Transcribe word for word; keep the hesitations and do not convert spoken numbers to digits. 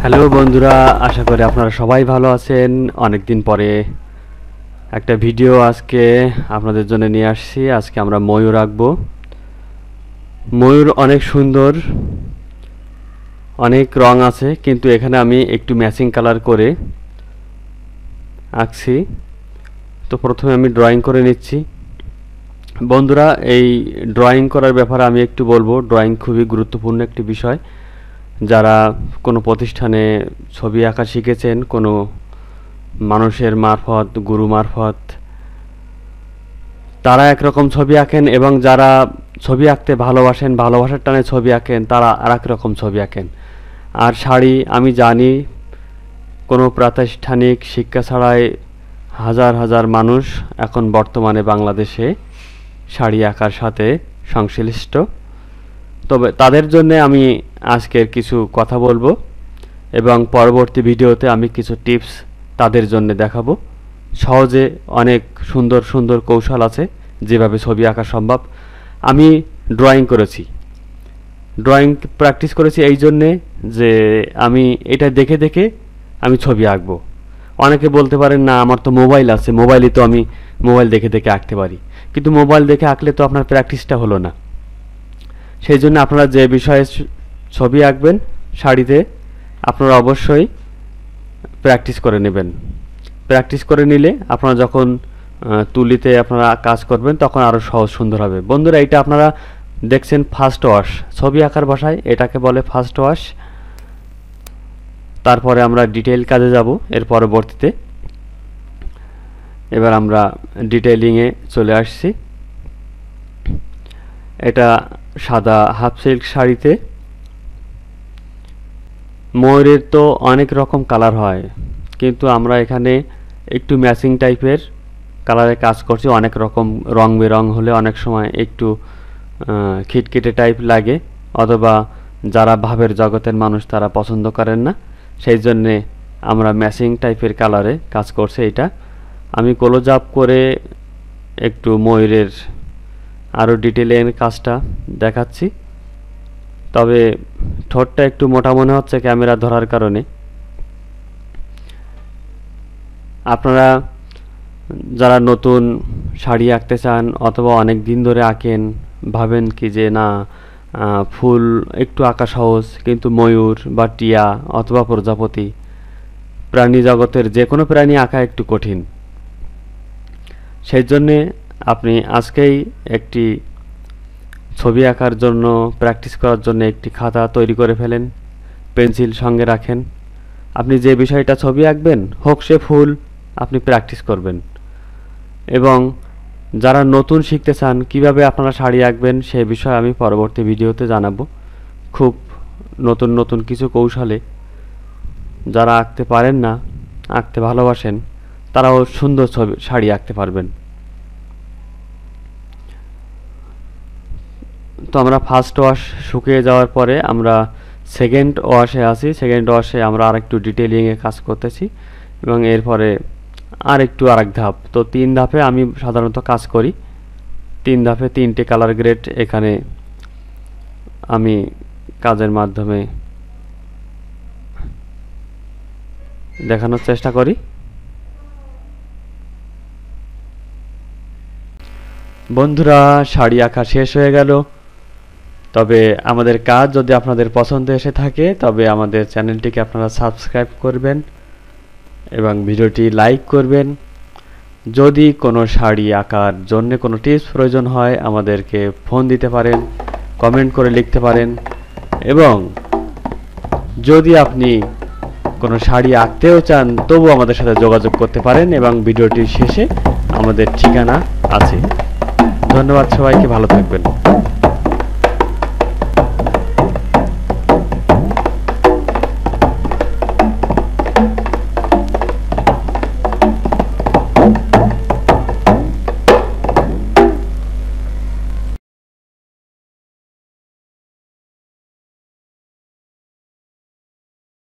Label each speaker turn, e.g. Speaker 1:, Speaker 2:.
Speaker 1: Hello বন্ধুরা, আশা করি আপনারা সবাই ভালো আছেন। অনেক দিন পরে একটা ভিডিও আজকে আপনাদের জন্য নিয়ে আসছি। আজকে আমরা ময়ূর আঁকবো। ময়ূর অনেক সুন্দর, অনেক রং আছে, কিন্তু এখানে আমি একটু ম্যাচিং কালার করে আঁকছি। তো প্রথমে আমি ড্রয়িং করে নিচ্ছি। বন্ধুরা, এই ড্রয়িং করার ব্যাপারে আমি একটু বলবো। ড্রয়িং খুবই গুরুত্বপূর্ণ একটি বিষয়। যারা কোনো প্রতিষ্ঠানে ছবি আঁকা শিখেছেন, কোনো মানুষের মারফত, গুরু মারফত, তারা একরকম ছবি আঁকেন, এবং যারা ছবি আঁকতে ভালোবাসেন, ভালোবাসার টানে ছবি আঁকেন, তারা আর এক রকম ছবি আঁকেন। আর শাড়ি, আমি জানি কোনো প্রাতিষ্ঠানিক শিক্ষা ছাড়াই হাজার হাজার মানুষ এখন বর্তমানে বাংলাদেশে শাড়ি আঁকার সাথে সংশ্লিষ্ট। তবে তাদের জন্য আমি আজকের কিছু কথা বলবো, এবং পরবর্তী ভিডিওতে আমি কিছু টিপস তাদের জন্য দেখাবো। সহজে অনেক সুন্দর সুন্দর কৌশল আছে যেভাবে ছবি আঁকা সম্ভব। আমি ড্রয়িং করেছি, ড্রয়িং প্র্যাকটিস করেছি এই জন্যে যে আমি এটা দেখে দেখে আমি ছবি আঁকবো। অনেকে বলতে পারেন, না আমার তো মোবাইল আছে, মোবাইলে তো আমি মোবাইল দেখে দেখে আঁকতে পারি। কিন্তু মোবাইল দেখে আঁকলে তো আপনার প্র্যাকটিসটা হলো না। সেই জন্য আপনারা যে বিষয়ে ছবি আঁকবেন শাড়িতে, আপনারা অবশ্যই প্র্যাকটিস করে নেবেন। প্র্যাকটিস করে নিলে আপনারা যখন তুলিতে আপনারা কাজ করবেন তখন আরও সহজ সুন্দর হবে। বন্ধুরা, এটা আপনারা দেখছেন ফার্স্ট ওয়াশ, ছবি আঁকার ভাষায় এটাকে বলে ফার্স্ট ওয়াশ। তারপরে আমরা ডিটেইল কাজে যাব এর পরবর্তীতে। এবার আমরা ডিটেইলিংয়ে চলে আসছি। এটা সাদা হাফ সিল্ক শাড়িতে। ময়ূরের তো অনেক রকম কালার হয়, কিন্তু আমরা এখানে একটু ম্যাচিং টাইপের কালারে কাজ করছি। অনেক রকম রং বেরং হলে অনেক সময় একটু খিটখিটে টাইপ লাগে, অথবা যারা ভাবের জগতের মানুষ তারা পছন্দ করেন না। সেই জন্যে আমরা ম্যাচিং টাইপের কালারে কাজ করছি। এটা আমি ক্লোজ আপ করে একটু ময়ূরের আরও ডিটেলের কাজটা দেখাচ্ছি। তবে ঠোঁটটা একটু মোটা মনে হচ্ছে ক্যামেরা ধরার কারণে। আপনারা যারা নতুন শাড়ি আঁকতে চান, অথবা অনেক দিন ধরে আঁকেন, ভাবেন কি যে না ফুল একটু আঁকা সহজ, কিন্তু ময়ূর বা টিয়া অথবা প্রজাপতি, প্রাণী জগতের যে কোনো প্রাণী আঁকা একটু কঠিন। সেই জন্যে আপনি আজকেই একটি ছবি আঁকার জন্য, প্র্যাকটিস করার জন্য একটি খাতা তৈরি করে ফেলেন, পেন্সিল সঙ্গে রাখেন। আপনি যে বিষয়টা ছবি আঁকবেন, হোক সে ফুল, আপনি প্র্যাকটিস করবেন। এবং যারা নতুন শিখতে চান কিভাবে আপনারা শাড়ি আঁকবেন, সে বিষয়ে আমি পরবর্তী ভিডিওতে জানাবো। খুব নতুন নতুন কিছু কৌশলে যারা আঁকতে পারেন না, আঁকতে ভালোবাসেন, তারাও সুন্দর ছবি শাড়ি আঁকতে পারবেন। তো আমরা ফার্স্ট ওয়াশ শুকিয়ে যাওয়ার পরে আমরা সেকেন্ড ওয়াশে আসি। সেকেন্ড ওয়াশে আমরা আরেকটু ডিটেলিংয়ে কাজ করতেছি, এবং এরপরে আর একটু আরেক ধাপ। তো তিন ধাপে আমি সাধারণত কাজ করি। তিন ধাপে তিনটে কালার গ্রেড এখানে আমি কাজের মাধ্যমে দেখানোর চেষ্টা করি। বন্ধুরা, শাড়ি আঁকা শেষ হয়ে গেল। তবে আমাদের কাজ যদি আপনাদের পছন্দ এসে থাকে, তবে আমাদের চ্যানেলটিকে আপনারা সাবস্ক্রাইব করবেন এবং ভিডিওটি লাইক করবেন। যদি কোনো শাড়ি আঁকার জন্য কোনো টিপস প্রয়োজন হয়, আমাদেরকে ফোন দিতে পারেন, কমেন্ট করে লিখতে পারেন। এবং যদি আপনি কোনো শাড়ি আঁকতেও চান, তবু আমাদের সাথে যোগাযোগ করতে পারেন, এবং ভিডিওটির শেষে আমাদের ঠিকানা আছে। ধন্যবাদ সবাইকে, ভালো থাকবেন।